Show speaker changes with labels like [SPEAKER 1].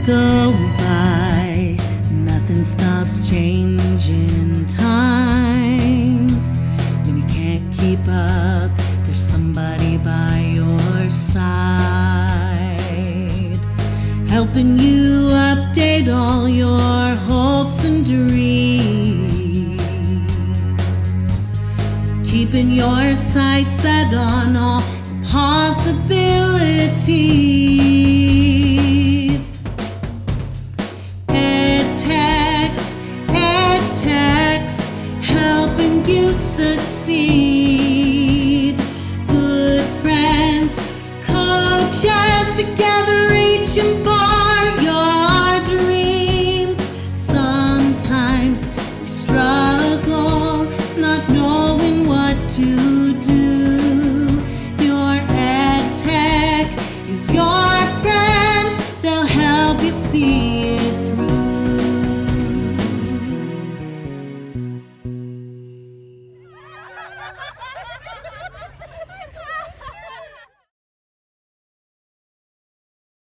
[SPEAKER 1] go by, nothing stops changing times. When you can't keep up, there's somebody by your side, helping you update all your hopes and dreams, keeping your sights set on all the possibilities. EdTech's helping you succeed. Good friends, coaches, together reaching for your dreams. Sometimes we struggle, not knowing what to